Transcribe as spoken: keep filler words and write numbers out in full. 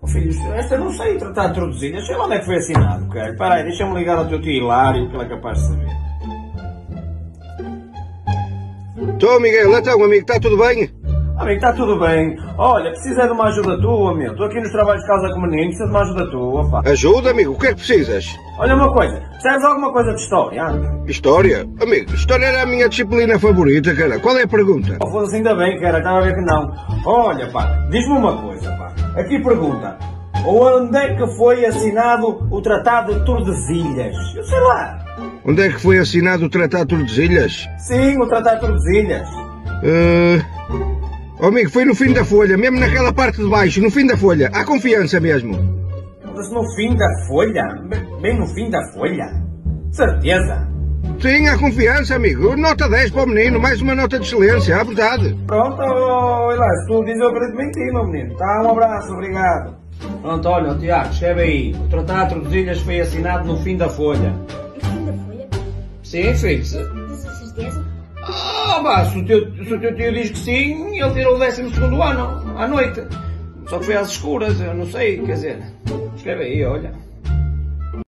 Filho, esta eu não sei, o Tratado de Tordesilhas, sei lá onde é que foi assinado, cara. Espera aí, deixa-me ligar ao teu tio Hilário, que ele é capaz de saber. Estou, Miguel, então, amigo, está tudo bem? Amigo, está tudo bem. Olha, precisa de uma ajuda tua, meu. Estou aqui nos trabalhos de casa com o menino, precisa de uma ajuda tua, pá. Ajuda, amigo, o que é que precisas? Olha uma coisa, percebes alguma coisa de história? História? Amigo, história era a minha disciplina favorita, cara. Qual é a pergunta? Oh, foda-se, ainda bem, cara, estava a ver que não. Olha, pá, diz-me uma coisa, pá. Aqui pergunta, onde é que foi assinado o Tratado de Tordesilhas? Eu sei lá. Onde é que foi assinado o Tratado de Tordesilhas? Sim, o Tratado de Tordesilhas. Uh... Oh, amigo, foi no fim da folha, mesmo naquela parte de baixo, no fim da folha. Há confiança mesmo. Mas no fim da folha? Bem no fim da folha? Certeza? Sim, há confiança, amigo. Nota dez para o menino, mais uma nota de excelência, à verdade. Pronto, olha lá, se tu dizes eu acredito mentir, meu menino. Tá, um abraço, obrigado. Pronto, olha, Tiago, escreve aí. O Tratado de Tordesilhas foi assinado no fim da folha. No fim da folha? Sim, filho. Tens a certeza? Ah, pá, se o, teu, se o teu tio diz que sim, ele tirou o décimo segundo ano, à noite. Só que foi às escuras, eu não sei, quer dizer. Escreve aí, olha.